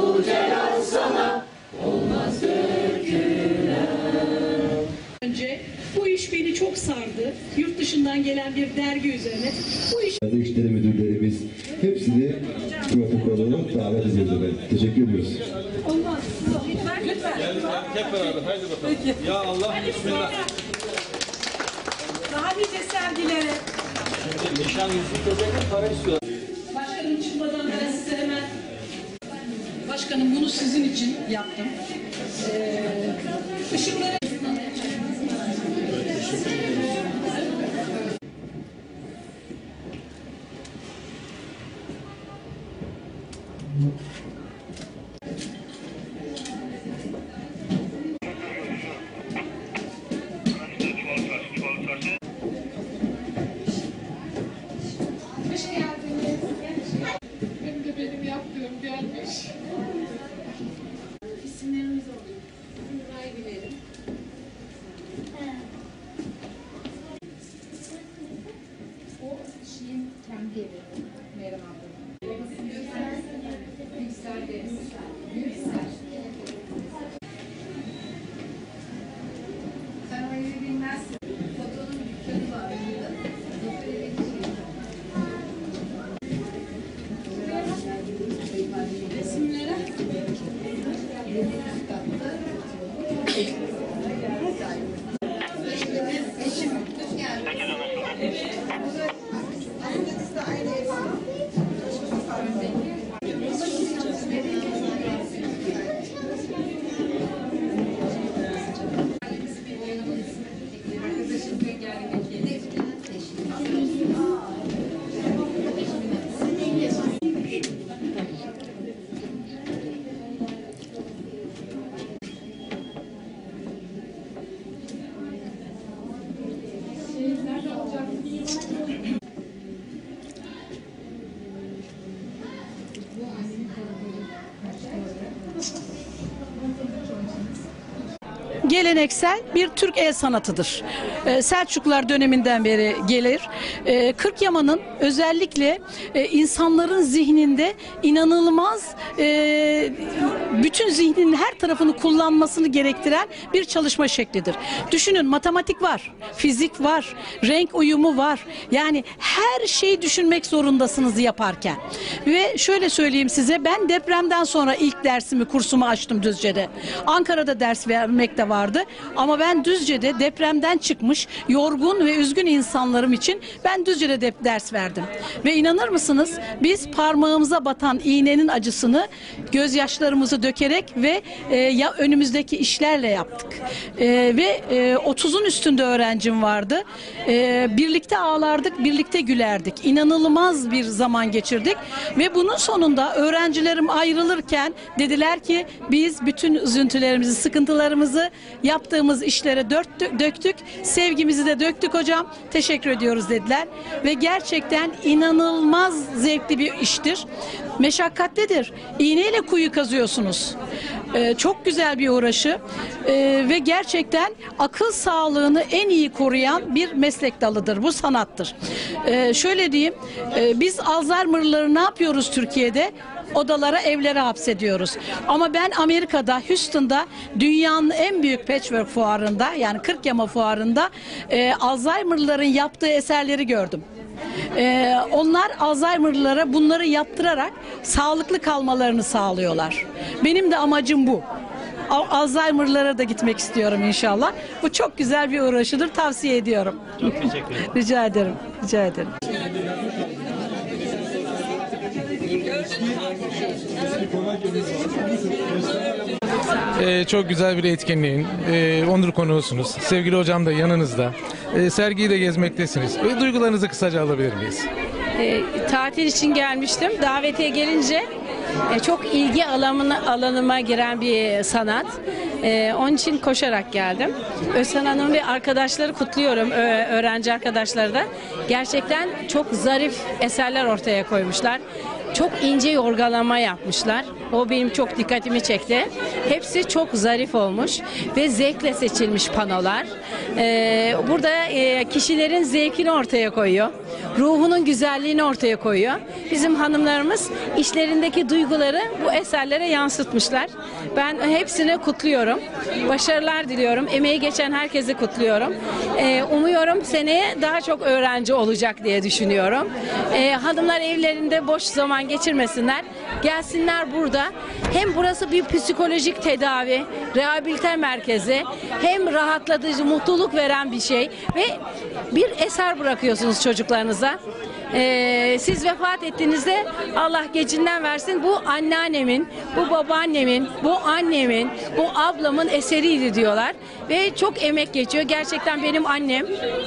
Celal sana olmaz dökülen. Önce bu iş beni çok sardı. Yurt dışından gelen bir dergi üzerine. Bu iş... İşleri müdürlerimiz hepsini protokolu davet ediyoruz efendim. Teşekkür ediyoruz. Olmaz. Lütfen. Hep beraber haydi bakalım. Peki. Ya Allah bismillah. Daha nice sergilere. Şimdi nişan yüzük özellikle para istiyor. Başkanım çıkmadan ben size hemen... Başkanım bunu sizin için yaptım. Işıkları... Hem de benim yaptığım gelmiş. İsimlerimiz oluyor. Burayı bilelim. O şeyin kendi evi. Meryem abla. Yüksel deriz. Yüksel. Sen o evi bilmezsin. Fotonun dükkanı var. Resimlere Geleneksel bir Türk el sanatıdır. Selçuklular döneminden beri gelir. Kırkyaman'ın özellikle insanların zihninde inanılmaz bütün zihninin her tarafını kullanmasını gerektiren bir çalışma şeklidir. Düşünün, matematik var, fizik var, renk uyumu var. Yani her şeyi düşünmek zorundasınız yaparken. Ve şöyle söyleyeyim size, ben depremden sonra ilk dersimi, kursumu açtım Düzce'de. Ankara'da ders vermek de vardı. Ama ben Düzce'de depremden çıkmış, yorgun ve üzgün insanlarım için ben Düzce'de ders verdim. Ve inanır mısınız, biz parmağımıza batan iğnenin acısını gözyaşlarımızı dökerek ve ya önümüzdeki işlerle yaptık. Ve 30'un üstünde öğrencim vardı. Birlikte ağlardık, birlikte gülerdik. İnanılmaz bir zaman geçirdik. Ve bunun sonunda öğrencilerim ayrılırken dediler ki biz bütün üzüntülerimizi, sıkıntılarımızı yaptığımız işlere döktük. Sevgimizi de döktük hocam. Teşekkür ediyoruz dediler. Ve gerçekten inanılmaz zevkli bir iştir. Meşakkatlidir. İğneyle kuyu kazıyorsunuz. Çok güzel bir uğraşı. Ve gerçekten akıl sağlığını en iyi koruyan bir meslek dalıdır. Bu sanattır. Şöyle diyeyim. Biz Alzheimer'ları ne yapıyoruz Türkiye'de? Odalara, evlere hapsediyoruz. Ama ben Amerika'da, Houston'da dünyanın en büyük patchwork fuarında, yani Kırkyama fuarında Alzheimer'ların yaptığı eserleri gördüm. Onlar Alzheimer'lara bunları yaptırarak sağlıklı kalmalarını sağlıyorlar. Benim de amacım bu. Alzheimer'lara da gitmek istiyorum inşallah. Bu çok güzel bir uğraşıdır. Tavsiye ediyorum. Çok teşekkür ederim. Rica ederim. Rica ederim. Çok güzel bir etkinliğin onur konuğusunuz. Sevgili hocam da yanınızda. Sergiyi de gezmektesiniz. Duygularınızı kısaca alabilir miyiz? Tatil için gelmiştim. Davetiye gelince çok ilgi alanıma giren bir sanat. Onun için koşarak geldim. Özhan Hanım ve arkadaşları kutluyorum, öğrenci arkadaşları da. Gerçekten çok zarif eserler ortaya koymuşlar. Çok ince yorgalama yapmışlar. O benim çok dikkatimi çekti. Hepsi çok zarif olmuş ve zevkle seçilmiş panolar. Burada kişilerin zevkini ortaya koyuyor. ruhunun güzelliğini ortaya koyuyor. Bizim hanımlarımız işlerindeki duyguları bu eserlere yansıtmışlar. Ben hepsini kutluyorum. Başarılar diliyorum. Emeği geçen herkesi kutluyorum. Umuyorum seneye daha çok öğrenci olacak diye düşünüyorum. Hanımlar evlerinde boş zaman geçirmesinler. Gelsinler burada. Hem burası bir psikolojik tedavi, rehabilite merkezi, hem rahatlatıcı, mutluluk veren bir şey ve bir eser bırakıyorsunuz çocuklarınıza. Siz vefat ettiğinizde Allah gecinden versin, bu anneannemin, bu babaannemin, bu annemin, bu ablamın eseriydi diyorlar ve çok emek geçiyor. Gerçekten benim annem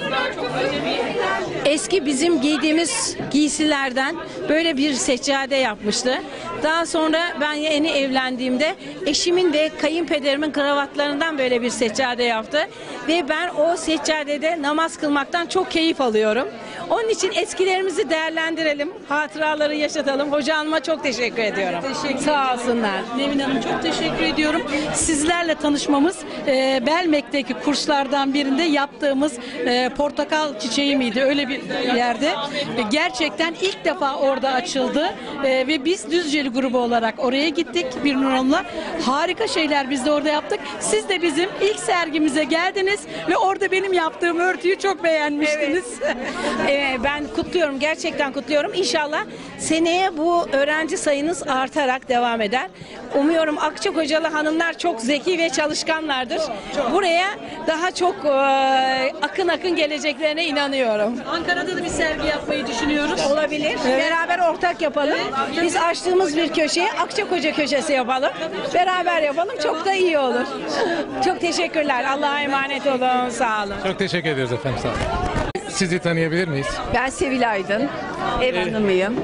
eski bizim giydiğimiz giysilerden böyle bir seccade yapmıştı. Daha sonra ben yeni evlendiğimde eşimin ve kayınpederimin kravatlarından böyle bir seccade yaptı ve ben o seccadede namaz kılmaktan çok keyif alıyorum. Onun için eskilerimizi değerlendirelim, hatıraları yaşatalım. Hoca Hanım'a çok teşekkür ediyorum. Sağ olsunlar. Nevin Hanım çok teşekkür ediyorum. Sizlerle tanışmamız Belmek'teki kurslardan birinde yaptığımız portakal çiçeği miydi? Öyle bir yerde. Gerçekten ilk defa orada açıldı ve biz Düzceli grubu olarak oraya gittik bir Hanım'la. Harika şeyler biz de orada yaptık. Siz de bizim ilk sergimize geldiniz ve orada benim yaptığım örtüyü çok beğenmiştiniz. Ben kutluyorum, gerçekten kutluyorum. İnşallah seneye bu öğrenci sayınız artarak devam eder. Umuyorum Akçakocalı hanımlar çok zeki ve çalışkanlardır. Buraya daha çok akın akın geleceklerine inanıyorum. Ankara'da da bir sergi yapmayı düşünüyoruz. Olabilir. Beraber ortak yapalım. Biz açtığımız bir köşeye Akçakoca köşesi yapalım. Beraber yapalım. Çok da iyi olur. Çok teşekkürler. Allah'a emanet olun. Sağ olun. Çok teşekkür ediyoruz efendim. Sağ olun. Sizi tanıyabilir miyiz? Ben Sevil Aydın, ev hanımıyım.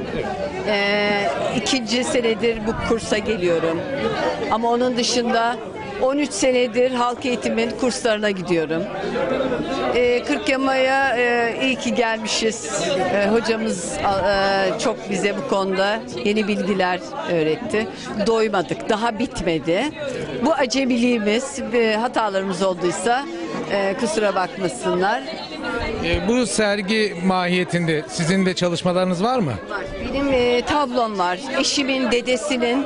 2. senedir bu kursa geliyorum. Ama onun dışında 13 senedir halk eğitimin kurslarına gidiyorum. 40 Yama'ya iyi ki gelmişiz. Hocamız çok bize bu konuda yeni bilgiler öğretti. Doymadık, daha bitmedi. Bu acemiliğimiz, hatalarımız olduysa kusura bakmasınlar. Bu sergi mahiyetinde sizin de çalışmalarınız var mı? Benim tablom var. Eşimin dedesinin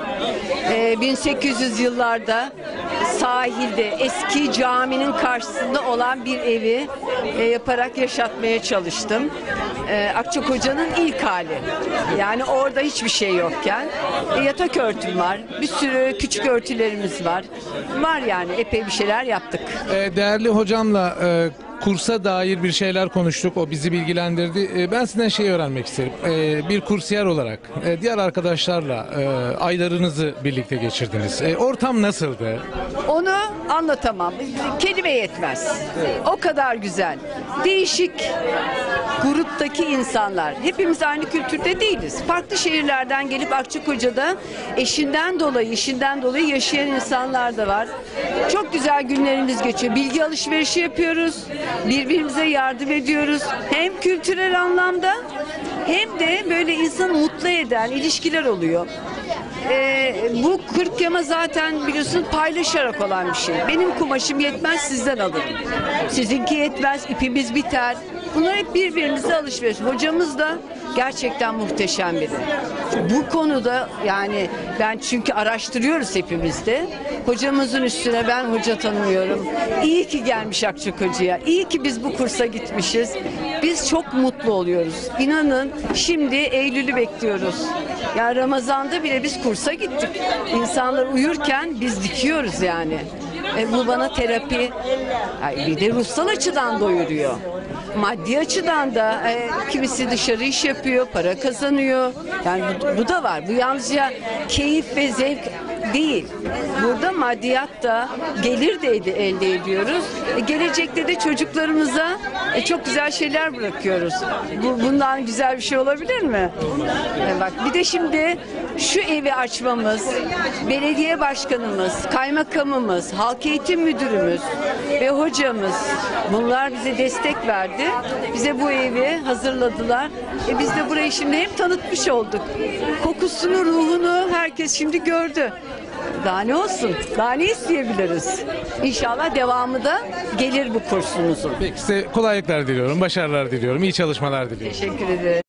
1800 yıllarda sahilde eski caminin karşısında olan bir evi yaparak yaşatmaya çalıştım. Akçakoca'nın ilk hali. Yani orada hiçbir şey yokken yatak örtüm var. Bir sürü küçük örtülerimiz var. Var yani epey bir şeyler yaptık. Değerli hocamla kursa dair bir şeyler konuştuk. O bizi bilgilendirdi. Ben sizden şey öğrenmek isterim. Bir kursiyer olarak diğer arkadaşlarla aylarınızı birlikte geçirdiniz. Ortam nasıldı? Onu anlatamam. Kelime yetmez. O kadar güzel. Değişik gruptaki insanlar. Hepimiz aynı kültürde değiliz. Farklı şehirlerden gelip Akçakoca'da işinden dolayı yaşayan insanlar da var. Çok güzel günlerimiz geçiyor. Bilgi alışverişi yapıyoruz. Birbirimize yardım ediyoruz. Hem kültürel anlamda hem de böyle insanı mutlu eden ilişkiler oluyor. Bu 40 yama zaten biliyorsun paylaşarak olan bir şey. Benim kumaşım yetmez, sizden alırım. Sizinki yetmez, ipimiz biter. Bunlar hep birbirimize alışveriş. Hocamız da gerçekten muhteşem biri. Bu konuda yani ben çünkü araştırıyoruz hepimiz de. Hocamızın üstüne ben hoca tanımıyorum. İyi ki gelmiş Akçakoca'ya. İyi ki biz bu kursa gitmişiz. Biz çok mutlu oluyoruz. İnanın şimdi Eylül'ü bekliyoruz. Ya Ramazan'da bile biz kursa gittik. İnsanlar uyurken biz dikiyoruz yani. Bu bana terapi. Bir de ruhsal açıdan doyuruyor. Maddi açıdan da kimisi dışarı iş yapıyor, para kazanıyor. Yani bu da var. Bu yalnızca keyif ve zevk değil. Burada maddiyat da, gelir de elde ediyoruz. Gelecekte de çocuklarımıza çok güzel şeyler bırakıyoruz. Bundan güzel bir şey olabilir mi? Bak bir de şimdi şu evi açmamız, belediye başkanımız, kaymakamımız, halk eğitim müdürümüz ve hocamız bunlar bize destek verdi. Bize bu evi hazırladılar. Biz de burayı şimdi hem tanıtmış olduk. Kokusunu, ruhunu herkes şimdi gördü. Daha ne olsun? Daha ne isteyebiliriz? İnşallah devamı da gelir bu kursunuzun. Peki size kolaylıklar diliyorum, başarılar diliyorum, iyi çalışmalar diliyorum. Teşekkür ederim.